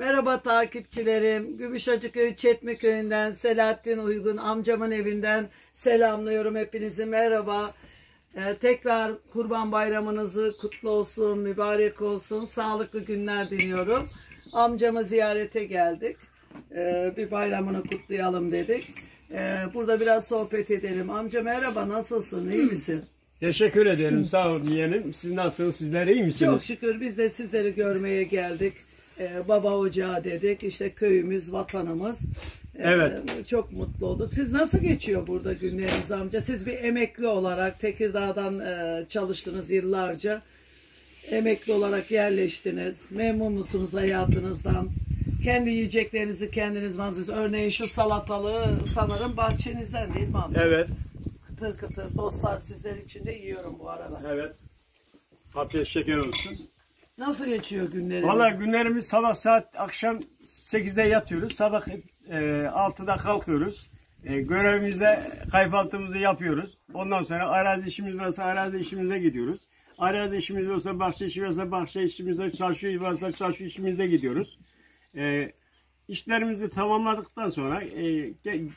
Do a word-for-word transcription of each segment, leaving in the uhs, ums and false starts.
Merhaba takipçilerim. Gümüşhacıköy Çetmeköy'ünden Selahattin Uygun amcamın evinden selamlıyorum hepinizi. Merhaba. Ee, tekrar Kurban Bayramınızı kutlu olsun, mübarek olsun. Sağlıklı günler diliyorum. Amcamı ziyarete geldik. Ee, bir bayramını kutlayalım dedik. Ee, burada biraz sohbet edelim. Amca merhaba, nasılsın? İyi misin? Teşekkür ederim. Sağ olun yeğenim. Siz nasılsınız? Sizler iyi misiniz? Çok şükür biz de sizleri görmeye geldik. Ee, baba ocağı dedik. İşte köyümüz, vatanımız. Ee, Evet. Çok mutlu olduk. Siz nasıl geçiyor burada günleriniz amca? Siz bir emekli olarak Tekirdağ'dan e, çalıştınız yıllarca. Emekli olarak yerleştiniz. Memnun musunuz hayatınızdan? Kendi yiyeceklerinizi kendiniz mazlıyorsunuz. Örneğin şu salatalığı sanırım bahçenizden değil mi amca? Evet. Kıtır kıtır dostlar, sizler için de yiyorum bu arada. Evet. Afiyet şeker olsun. Nasıl geçiyor günleriniz? Vallahi günlerimiz sabah saat akşam sekizde yatıyoruz. Sabah e, altıda kalkıyoruz. E, görevimize kahvaltımızı yapıyoruz. Ondan sonra arazi işimiz varsa arazi işimize gidiyoruz. Arazi işimiz varsa bahçe işi varsa bahçe işimize, çarşı varsa çarşı işimize gidiyoruz. E, işlerimizi tamamladıktan sonra e,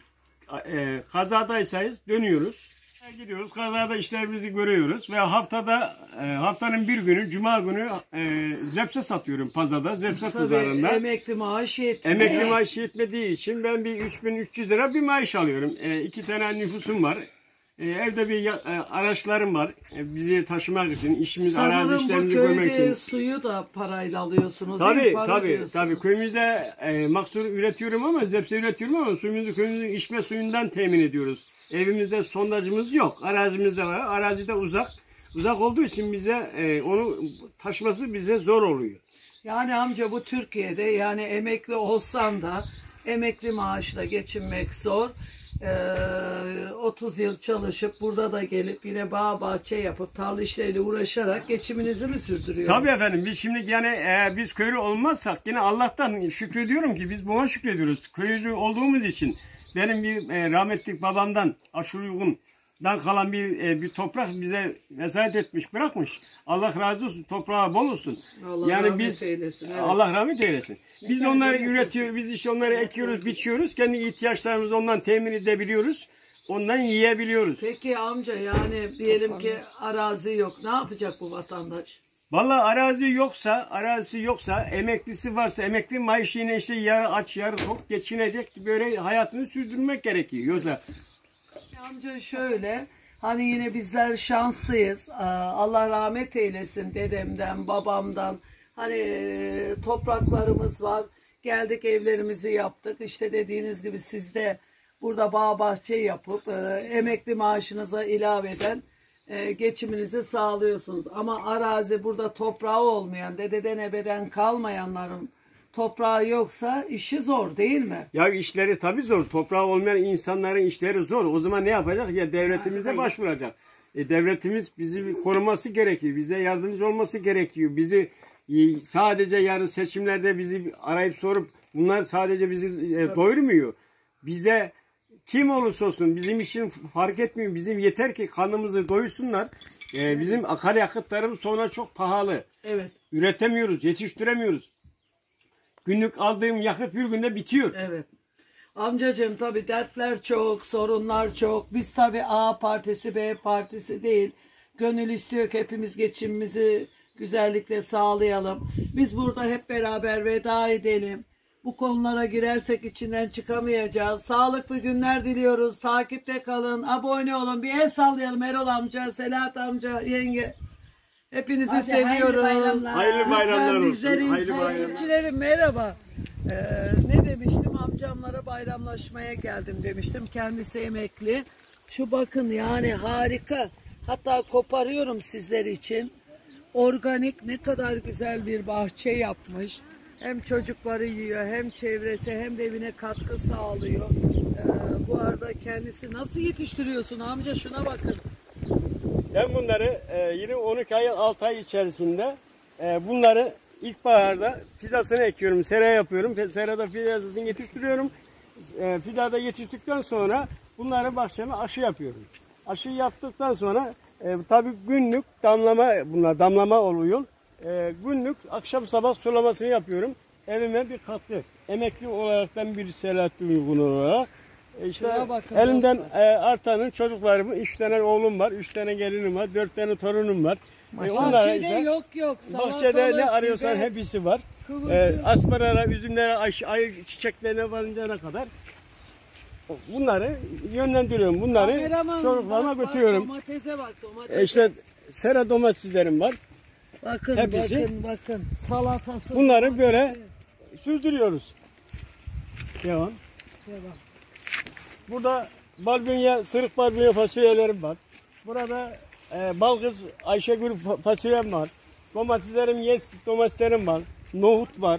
e, kazadaysanız dönüyoruz. Gidiyoruz, kazada işlerimizi görüyoruz ve haftada e, haftanın bir günü Cuma günü e, zepse satıyorum pazarda, zepse pazarında. Emekli maaşı yetmiyor. Emekli maaşı yetmediği için ben bir üç bin üç yüz lira bir maaş alıyorum. E, iki tane nüfusum var. E, evde bir e, araçlarım var. E, bizi taşımak için, işimiz, arazi işlerimizi görmek için. Sanırım bu köyde suyu da parayla alıyorsunuz. Tabii Para tabii diyorsunuz. tabii köyümüzde e, mahsul üretiyorum ama zepse üretiyorum ama suyumuzu köyümüzün içme suyundan temin ediyoruz. Evimizde sondajımız yok. Arazimizde var. Arazide uzak. Uzak olduğu için bize e, onu taşıması bize zor oluyor. Yani amca bu Türkiye'de yani emekli olsan da emekli maaşla geçinmek zor. Ee, otuz yıl çalışıp burada da gelip yine bağ bahçe yapıp tarla işleriyle uğraşarak geçiminizi mi sürdürüyorsunuz? Tabii efendim. Biz şimdi yani eğer biz köylü olmazsak yine Allah'tan şükrediyorum ki biz buna şükrediyoruz. Köylü olduğumuz için benim bir e, rahmetli babamdan Aşırı Uygun'dan kalan bir e, bir toprak bize vesayet etmiş, bırakmış. Allah razı olsun, toprağa bol olsun. Allah yani rahmet biz eylesin, evet. Allah rahmet eylesin. Biz Ne onları kadar üretiyoruz, biz işte onları ekiyoruz, biçiyoruz. Kendi ihtiyaçlarımızı ondan temin edebiliyoruz. Ondan yiyebiliyoruz. Peki amca yani diyelim ki arazi yok. Ne yapacak bu vatandaş? Vallahi arazi yoksa, arazisi yoksa, emeklisi varsa, emekli maaşıyla işte yarı aç yarı tok geçinecek, böyle hayatını sürdürmek gerekiyor. Yoksa Amca şöyle, hani yine bizler şanslıyız. Allah rahmet eylesin dedemden, babamdan. Hani topraklarımız var. Geldik evlerimizi yaptık. İşte dediğiniz gibi siz de burada bağ bahçe yapıp emekli maaşınıza ilaveden e, geçiminizi sağlıyorsunuz. Ama arazi burada toprağı olmayan, dededen ebeden kalmayanların toprağı yoksa işi zor değil mi? ya işleri tabii zor. Toprağı olmayan insanların işleri zor. O zaman ne yapacak? Ya devletimize başvuracak. E, devletimiz bizi koruması gerekiyor. Bize yardımcı olması gerekiyor. Bizi e, sadece yarın seçimlerde bizi arayıp sorup bunlar sadece bizi e, doyurmuyor. Bize kim olursa olsun bizim için fark etmiyor. Bizim yeter ki kanımızı doyursunlar. Ee, bizim akaryakıtlarımız sonra çok pahalı. Evet. Üretemiyoruz, yetiştiremiyoruz. Günlük aldığım yakıt bir günde bitiyor. Evet. Amcacığım tabii dertler çok, sorunlar çok. Biz tabii A partisi, B partisi değil. Gönül istiyor ki hepimiz geçimimizi güzellikle sağlayalım. Biz burada hep beraber veda edelim. Bu konulara girersek içinden çıkamayacağız. Sağlıklı günler diliyoruz. Takipte kalın. Abone olun. Bir el sallayalım Erol amca, Selahat amca, yenge. Hepinizi Hadi, seviyoruz. hayırlı bayramlar. Hayırlı bayramlar olsun. Bizleri Hayırlı izleyin. bayramlar. Takipçilerim merhaba. Ee, ne demiştim? Amcamlara bayramlaşmaya geldim demiştim. Kendisi emekli. Şu bakın yani harika. Hatta koparıyorum sizler için. Organik ne kadar güzel bir bahçe yapmış. Hem çocukları yiyor, hem çevresi, hem de evine katkı sağlıyor. Ee, bu arada kendisi nasıl yetiştiriyorsun amca? Şuna bakın. Ben bunları e, yirmi on iki ay, altı ay içerisinde e, bunları ilkbaharda fidasını ekiyorum, sera yapıyorum. Serada fidasını yetiştiriyorum. E, fidada yetiştikten sonra bunları bahçeme aşı yapıyorum. Aşı yaptıktan sonra e, tabii günlük damlama, bunlar damlama oluyor. E, günlük akşam sabah sulamasını yapıyorum. evime bir katkı. Emekli olarak ben bir Selahattin Uygun olarak e işte Şuna bakın elimden dostlar. e, artanın çocuklarımın üç tane oğlum var, üç tane gelinim var, dört tane torunum var. E, onlara Bahçede işte- yok yok. Bahçede ne salatalık, arıyorsan biber, hepsi var. kıvırcık. Ee, asparara, üzümlere, ay, ay çiçeklerine varıncaya kadar bunları yönlendiriyorum. Bunları Kameraman, çocuklarıma bak, bak, götürüyorum. Domatese bak domatese. E işte sera domateslerim var. bakın hepsi- bakın bakın salatası. Bunları böyle sürdürüyoruz. Devam. Devam. Burada barbunya, sırık barbunya fasulyelerim var. Burada e, Balkız Ayşegül fa- fasulyem var. Domateslerim, yes domateslerim var. Nohut var.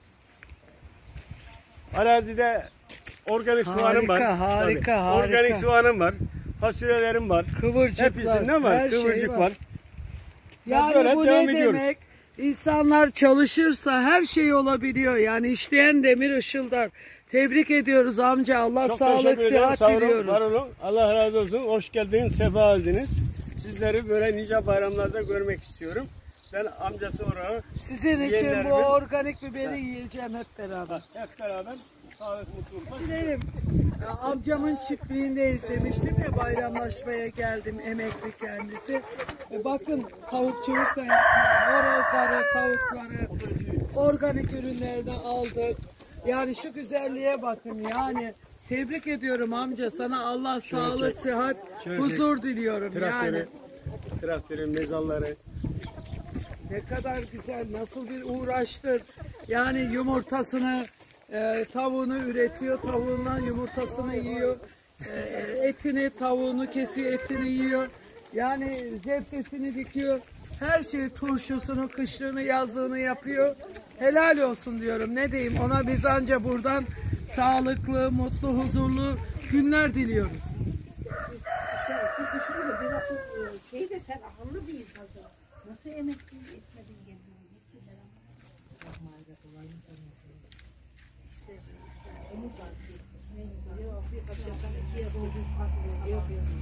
Arazide organik Harika, soğanım var. harika, Tabii. harika. Organik soğanım var. Fasulyelerim var. Kıvırcıklar. Hepsinde var. her şey Kıvırcık var. Yani Böyle bu devam ne ediyoruz. demek? İnsanlar çalışırsa her şey olabiliyor. Yani işleyen demir ışıldar. Tebrik ediyoruz amca. Allah Çok sağlık, teşekkür ederim. sıhhat Sağ olun, diliyoruz. var olun. Allah razı olsun. Hoş geldiniz, sefa geldiniz. Sizleri böyle nice bayramlarda görmek istiyorum. Ben amcası olarak Sizin için bu yeğenlerimin- organik biberi yiyeceğim hep beraber. hep beraber sağlık, mutluluk. Gidelim. Ya, amcamın çiftliğindeyiz demiştim ya, bayramlaşmaya geldim, emekli kendisi. E, bakın tavukçuluk da yapıyor. Horozları, tavukları, organik ürünlerini aldık. Yani şu güzelliğe bakın yani. Tebrik ediyorum amca, sana Allah sağlık, çek. sıhhat, Şöyle huzur diliyorum yani. Traktörü, traktörü, mezalları. Ne kadar güzel, nasıl bir uğraştır. Yani yumurtasını, e, tavuğunu üretiyor, tavuğundan yumurtasını yiyor. E, etini, tavuğunu kesiyor, etini yiyor. Yani zepsesini dikiyor. Her şeyi, turşusunu, kışlığını, yazlığını yapıyor. Helal olsun diyorum. Ne diyeyim, ona biz anca buradan sağlıklı, mutlu, huzurlu günler diliyoruz. Sen, sen düşünün de bir vakit e, şey de sen akıllı bir insansın. Nasıl emekli etmedin kendini? Gittiler ama. İşte, işte, umut var. Yok, bir bakıyorsan ikiye doğru farklı yok yok.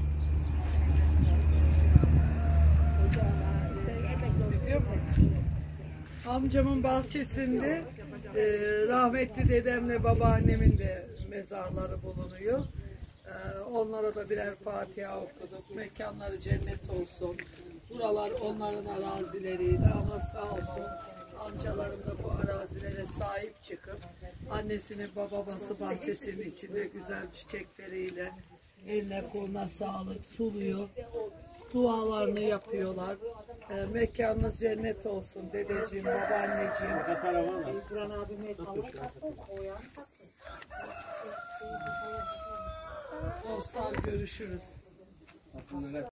Ocağına, işte emekli oldu. Gidiyor mu? Amcamın bahçesinde e, rahmetli dedemle babaannemin de mezarları bulunuyor. E, onlara da birer Fatiha okuduk. Mekanları cennet olsun. Buralar onların arazileriydi ama sağ olsun amcalarım da bu arazilere sahip çıkıp annesinin babası bahçesinin içinde güzel çiçekleriyle eline koluna sağlık suluyor. Dualarını yapıyorlar. E, mekanınız cennet olsun dedeciğim, babaanneciğim. Buran abime tavuk taktım, koyan taktım. Dostlar görüşürüz.